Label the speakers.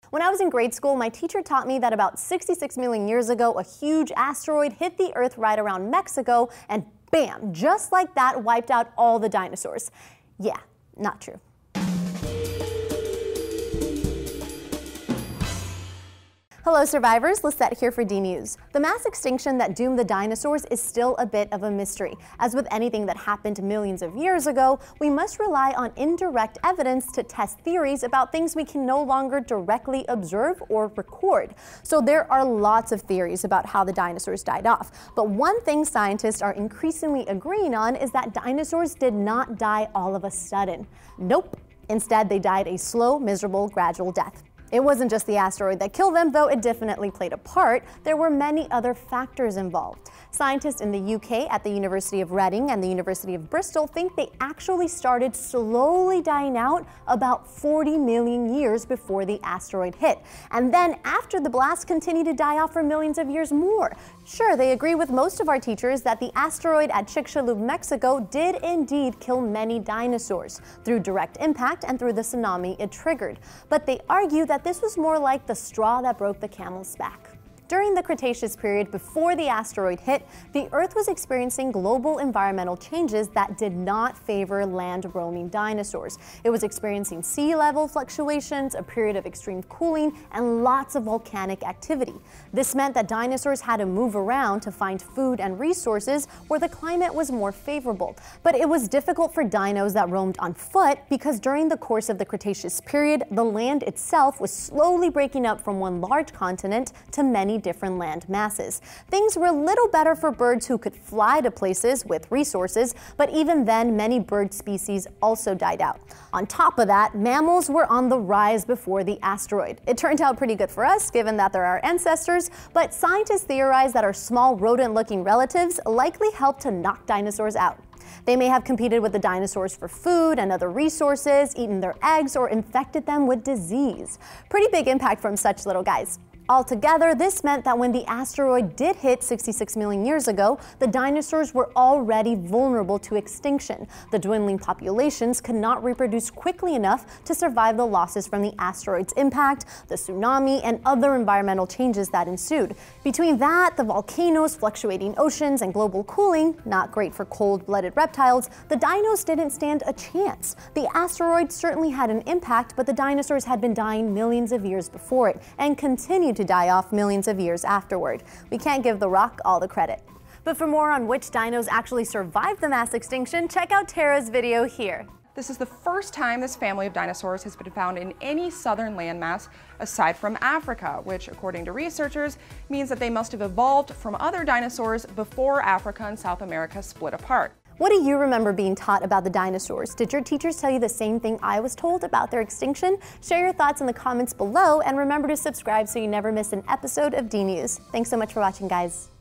Speaker 1: When I was in grade school, my teacher taught me that about 66 million years ago, a huge asteroid hit the Earth right around Mexico, and bam, just like that, wiped out all the dinosaurs. Yeah, not true. Hello survivors, Lissette here for D News. The mass extinction that doomed the dinosaurs is still a bit of a mystery. As with anything that happened millions of years ago, we must rely on indirect evidence to test theories about things we can no longer directly observe or record. So there are lots of theories about how the dinosaurs died off. But one thing scientists are increasingly agreeing on is that dinosaurs did not die all of a sudden. Nope. Instead, they died a slow, miserable, gradual death. It wasn't just the asteroid that killed them, though it definitely played a part. There were many other factors involved. Scientists in the UK at the University of Reading and the University of Bristol think they actually started slowly dying out about 40 million years before the asteroid hit. And then after the blast, continued to die off for millions of years more. Sure, they agree with most of our teachers that the asteroid at Chicxulub, Mexico did indeed kill many dinosaurs through direct impact and through the tsunami it triggered. But they argue that this was more like the straw that broke the camel's back. During the Cretaceous period before the asteroid hit, the Earth was experiencing global environmental changes that did not favor land-roaming dinosaurs. It was experiencing sea level fluctuations, a period of extreme cooling, and lots of volcanic activity. This meant that dinosaurs had to move around to find food and resources where the climate was more favorable. But it was difficult for dinos that roamed on foot because during the course of the Cretaceous period, the land itself was slowly breaking up from one large continent to many different land masses. Things were a little better for birds who could fly to places with resources, but even then, many bird species also died out. On top of that, mammals were on the rise before the asteroid. It turned out pretty good for us, given that they're our ancestors, but scientists theorize that our small rodent-looking relatives likely helped to knock dinosaurs out. They may have competed with the dinosaurs for food and other resources, eaten their eggs, or infected them with disease. Pretty big impact from such little guys. Altogether, this meant that when the asteroid did hit 66 million years ago, the dinosaurs were already vulnerable to extinction. The dwindling populations could not reproduce quickly enough to survive the losses from the asteroid's impact, the tsunami, and other environmental changes that ensued. Between that, the volcanoes, fluctuating oceans, and global cooling, not great for cold-blooded reptiles, the dinos didn't stand a chance. The asteroid certainly had an impact, but the dinosaurs had been dying millions of years before it, and continued to die off millions of years afterward. We can't give the rock all the credit. But for more on which dinos actually survived the mass extinction, check out Tara's video here.
Speaker 2: This is the first time this family of dinosaurs has been found in any southern landmass aside from Africa, which, according to researchers, means that they must have evolved from other dinosaurs before Africa and South America split apart.
Speaker 1: What do you remember being taught about the dinosaurs? Did your teachers tell you the same thing I was told about their extinction? Share your thoughts in the comments below, and remember to subscribe so you never miss an episode of D News. Thanks so much for watching, guys.